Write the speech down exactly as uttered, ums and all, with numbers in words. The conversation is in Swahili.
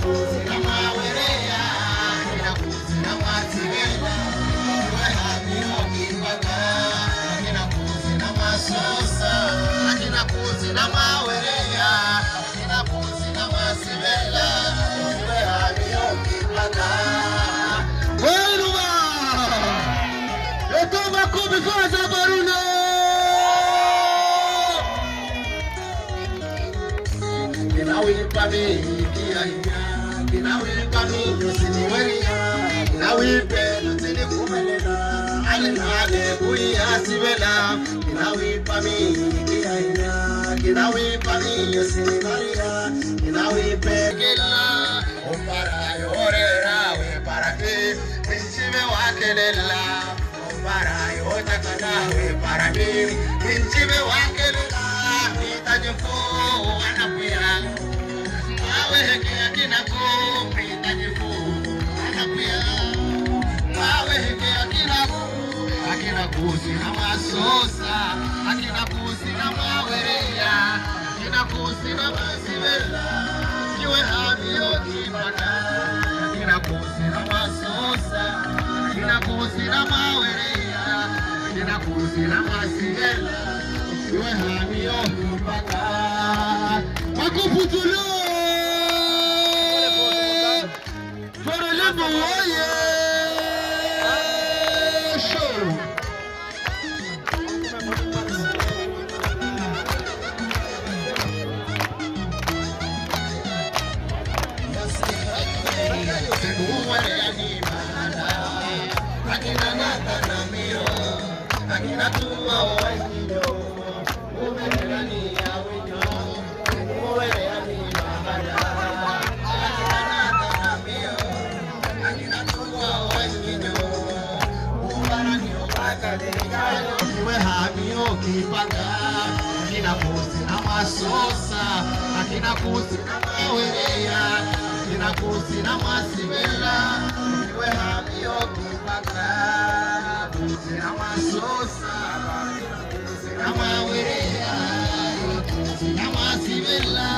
kuzi na mawerea, akina kuzi na matibela, iwe hamio kipaka, akina kuzi na masosa, akina kuzi na mawerea, akina kuzi na masibela, iwe hamio kipaka. Weruba! Etoma kubi faza baruna! Kinawi pami kia hiya, kinawi pami yosini weriya, kinawi pe yosini kumelela, alena ale kuya sibela, kinawi pami kia hiya, kinawi pami yosini weriya, kinawi pe kila, umbara yorera we parake, pinchime wakelela, umbara yotakana we parake, pinchime wakelela, itajifu anapuya. Maweke akina kupita jifu anapuya, maweke akina ku akina kuzi na masosa, akina kuzi na mawerea, akina kuzi na masibela, kiwe hamio kipaka, akina kuzi na masosa, akina kuzi na mawerea, akina kuzi na masibela, kiwe hamio kipaka. Makuputulo Oye, show. Iwe hamio kipaka, akina kuzi na masosa, akina kuzi na mawerea, akina kuzi na masibela, iwe hamio kipaka, kuzi na masosa, kuzi na mawerea, kuzi na masibela,